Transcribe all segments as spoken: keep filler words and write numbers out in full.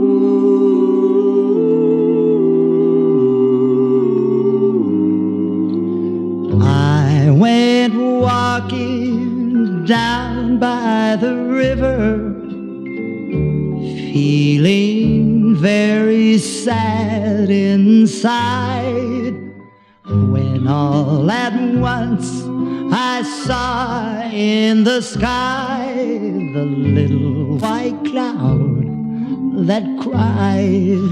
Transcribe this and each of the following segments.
I went walking down by the river, feeling very sad inside, when all at once I saw in the sky the little white cloud that cried.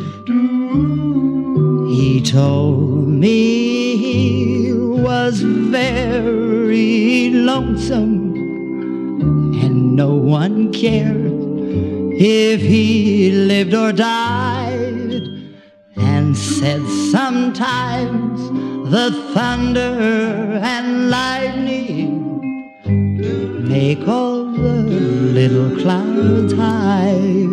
He told me he was very lonesome and no one cared if he lived or died, and said sometimes the thunder and lightning make all the little clouds hide.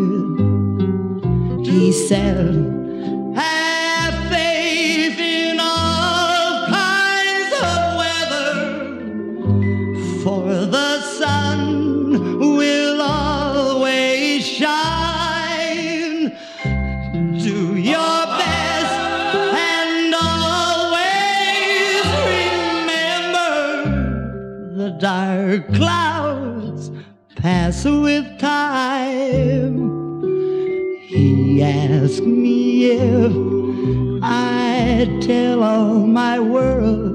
He said, have faith in all kinds of weather, for the sun will always shine. Do your best and always remember the dark clouds pass with time. He asked me if I'd tell all my world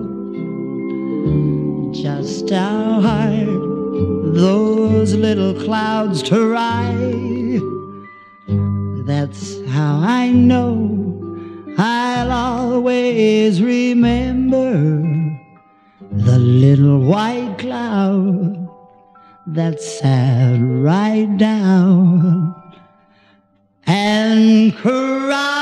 just how hard those little clouds try. That's how I know I'll always remember the little white cloud that sat right down and cried.